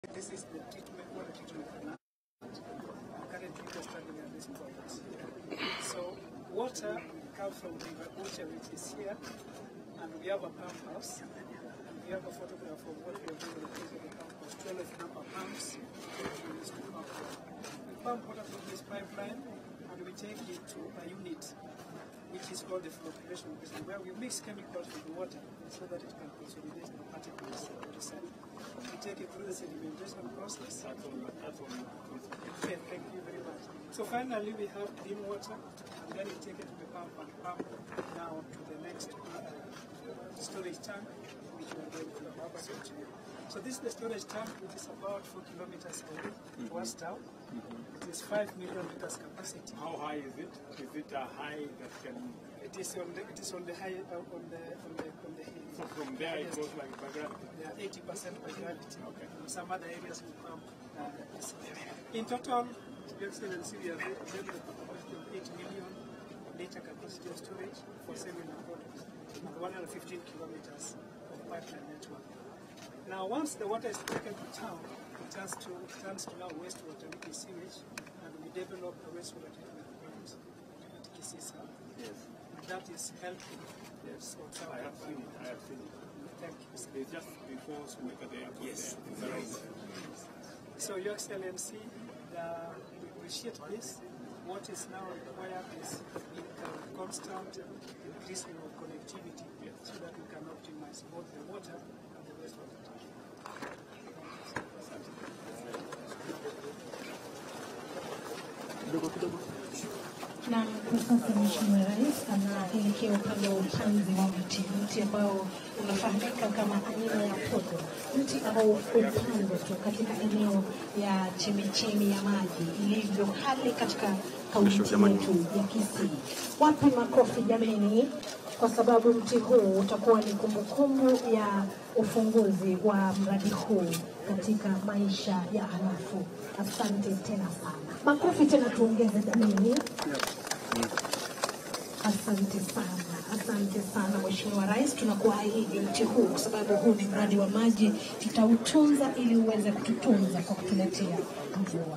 This is the treatment, water treatment plant. Currently we're studying at this point. So water comes from the River Ucha, which is here, and we have a pump house. And we have a photograph of what we are doing with the pump house. 12 number pumps we use to pump water. We pump water through this pipeline, and we take it to a unit which is called the flocculation system, where we mix chemicals with the water so that it can consolidate the particles of the cell. We take it through the sedimentation process. Okay, thank you very much. So finally we have clean water, and then we take it to the pump and pump now to the next storage tank, which we are going to switch. So this is the storage tank, which is about 4 kilometers away towards town. It is 5 million liters capacity. How high is it? Is it a high that can? It is on the high on the hill. So from there it goes like Kegati. They are 80% by gravity. Okay. Some other areas will pump. In total, Your Excellency, we are able to capacity of 8 million liter capacity of storage for cellular products and 115 kilometers of pipeline network. Now, once the water is taken to town, it turns to now wastewater, which is sewage, and we develop a wastewater treatment plant at Kisii. Yes. And that is helping. Yes. I have seen it. I have seen it. Thank you. It's just before Smeka there. Yes. So, Your Excellency, we appreciate this. What is now required is constant increasing of connectivity, so that we can optimize both the water and the wastewater. Na kwa sasa Mheshimiwa Rais anaelekea upande wa upanzi wa mti ambao unafahamika kama aina ya podo, mti ambao upandwa tu katika eneo ya chemichemi ya maji ilivyo hali katika kaunti yetu ya Kisii. Wapi makofi jameni, kwa sababu mti huu utakuwa ni kumbukumbu ya ufunguzi wa mradi huu katika maisha ya Arati. Asante tena sana. Makofi tena tuongeze jameni. Asante sana Mheshimiwa Rais, tunakuahidi mti huu kwa sababu huu ni mradi wa maji, tutautunza ili uweze kututunza kwa kutuletea mvua.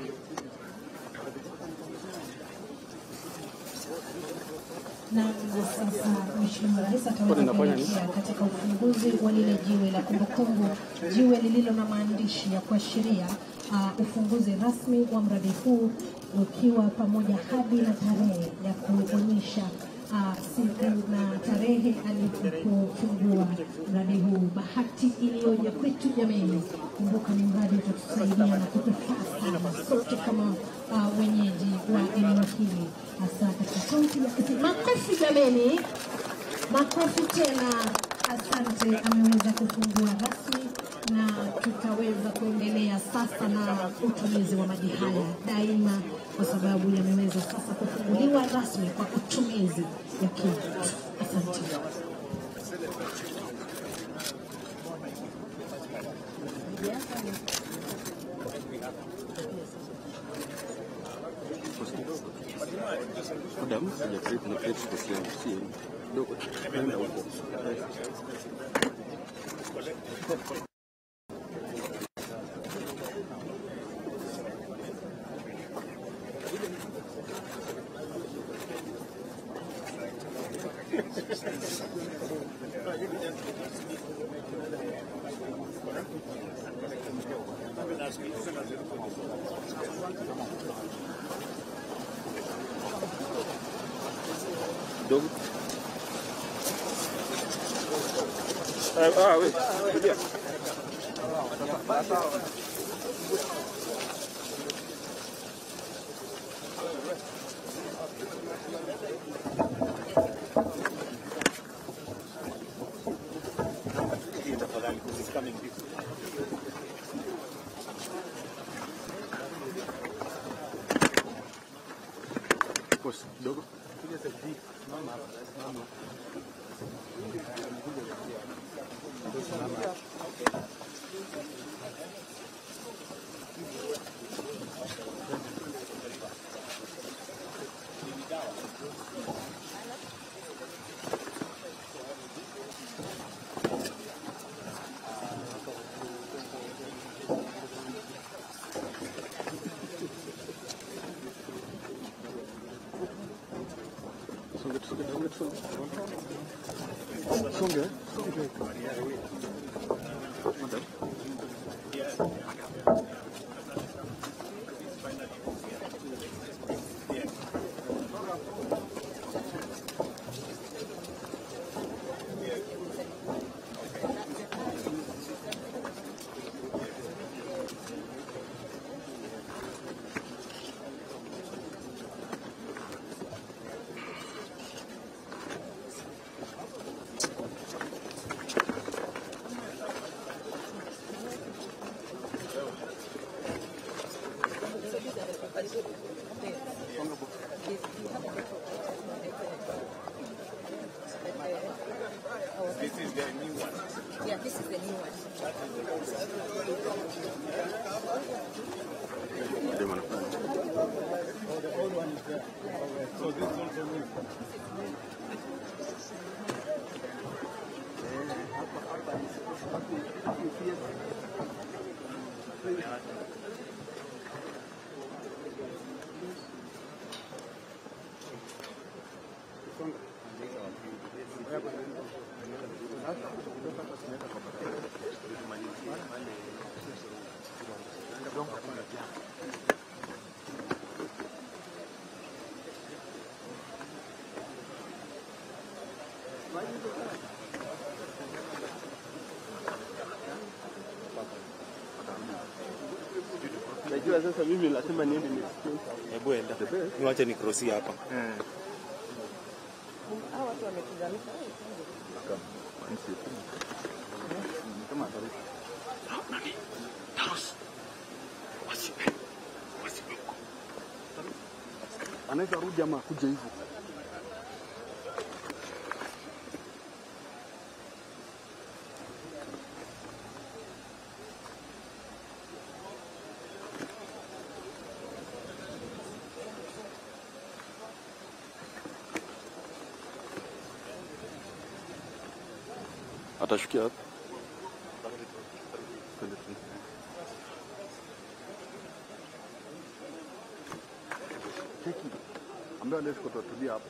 Na sasa Mheshimiwa Rais ataweza kuelekea katika ufunguzi wa lile jiwe la kumbukumbu, jiwe lililo na maandishi ya kuashiria ufunguzi rasmi wa mradi huu, ukiwa pamoja hadi na tarehe ya kuonyesha siku na tarehe alipofungua mradi huu. Bahati iliyoje kwetu jameni, kumbuka ni mradi utatusaidia na kutufaa sana sote kama wenyeji wa eneo hili, hasa katika kaunti ya Kisii. Makofi jameni, makofi tena. Asante, ameweza kufungua rasmi na tutaweza kuendelea sasa na utumizi wa maji haya daima, kwa sababu yameweza sasa kufunguliwa rasmi kwa utumizi ya kila. Asante. Najua sasa mimi lazima niende nisikie. Hebu enda. Niwache ni cross hapa. Hao watu wamekuzalisha. Kama tarusi. Nani? Tarusi. Wasipe. Anaweza rudi ama kuja hivyo. Atashukia hapo. Keki ambayo leo tutatulia hapo.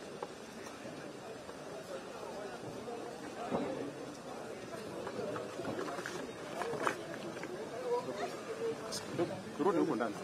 Turudi huko ndani.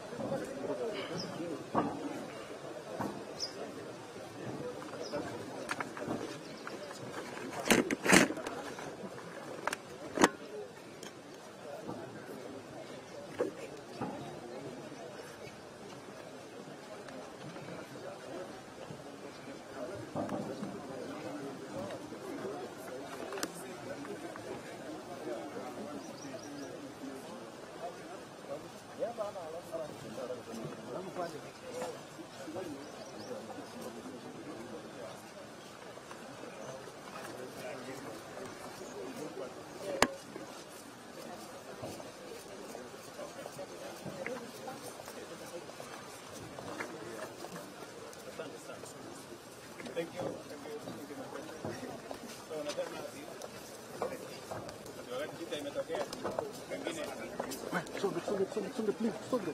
Songe, please, songe.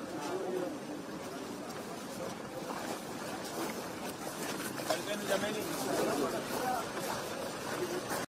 Jamani.